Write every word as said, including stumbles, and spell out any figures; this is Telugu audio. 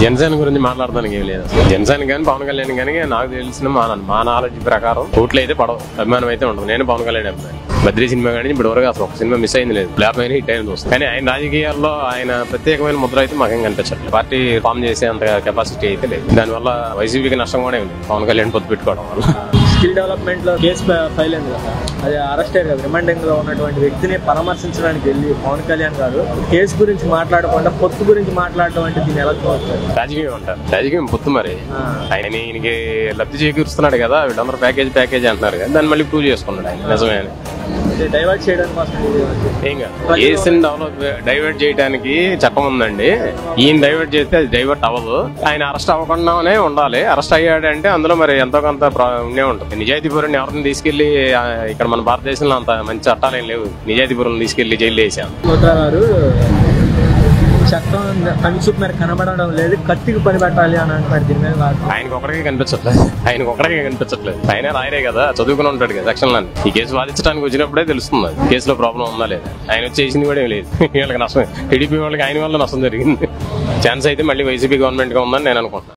జనసేన గురించి మాట్లాడడానికి ఏం లేదు. జనసేన కానీ పవన్ కళ్యాణ్ కానీ నాకు తెలిసిన మా మా నాలెడ్జ్ ప్రకారం ఓట్లు అయితే పడవు, అభిమానం అయితే ఉండదు. నేను పవన్ కళ్యాణ్ అభిమాని. బద్రీ సినిమా కానీ ఇప్పుడు వరకు అసలు ఒక సినిమా మిస్ అయింది లేదు, ఫ్లాప్ అయినా హిట్ అయిన చూస్తాను. కానీ ఆయన రాజకీయాల్లో ఆయన ప్రత్యేకమైన ముద్ర అయితే మాకేం కనిపించట్లేదు. పార్టీ ఫామ్ చేసే అంత కెపాసిటీ అయితే లేదు. దానివల్ల వైసీపీకి నష్టం కూడా ఉంది పవన్ కళ్యాణ్ పొత్తు పెట్టుకోవడం వల్ల. స్కిల్ డెవలప్మెంట్ లో కేసు ఫైల్ అయింది కదా, అది అరెస్ట్ అయ్యారు కదా. రిమాండింగ్ లో ఉన్నటువంటి వ్యక్తిని పరామర్శించడానికి వెళ్ళి పవన్ కళ్యాణ్ గారు కేసు గురించి మాట్లాడకుండా పొత్తు గురించి మాట్లాడటం అంటే దీన్ని ఎలా చూస్తారు? రాజకీయం అంటారు, రాజకీయం పొత్తు. మరి ఆయన ఈయనకి లబ్ధి చేకూరుస్తున్నాడు కదా, వీళ్ళందరూ ప్యాకేజ్ ప్యాకేజ్ అంటున్నారు కదా, దాన్ని మళ్ళీ ప్రూవ్ చేసుకున్నాడు ఆయన నిజమే అని. డైవర్ట్ చేయడానికి కేసుని డెవలప్ డైవర్ట్ చేయడానికి చట్టం ఉందండి. ఈయన డైవర్ట్ చేస్తే అది డైవర్ట్ అవ్వదు. ఆయన అరెస్ట్ అవ్వకుండానే ఉండాలి. అరెస్ట్ అయ్యాడంటే అందులో మరి ఎంతో కొంత ఉండే ఉంటుంది. నిజాయితీపురం ఎవరిని తీసుకెళ్లి ఇక్కడ మన భారతదేశంలో అంత మంచి చట్టాలు ఏం లేవు. నిజాయితీపురం తీసుకెళ్లి జైలు వేసాం. చట్టం కనుచూపు మీద కనబడడం లేదు, కత్తికి పని పెట్టాలి అని అంటున్నారు. దీని మీద ఆయనకు ఒకరికే కనిపించట్లేదు, ఆయనకు ఒకరికే కనిపించట్లేదు. ఆయన రాయరే కదా, చదువుకుని ఉంటాడు కదా సెక్షన్లో. ఈ కేసు వాదించడానికి వచ్చినప్పుడే తెలుస్తుంది కేసులో ప్రాబ్లం ఉందా లేదా. ఆయన వచ్చేసింది కూడా ఏం లేదు. వీళ్ళకి నష్టం, టీడీపీ వాళ్ళకి ఆయన వల్ల నష్టం జరిగింది. ఛాన్స్ అయితే మళ్ళీ వైసీపీ గవర్నమెంట్ గా ఉందని నేను అనుకుంటున్నాను.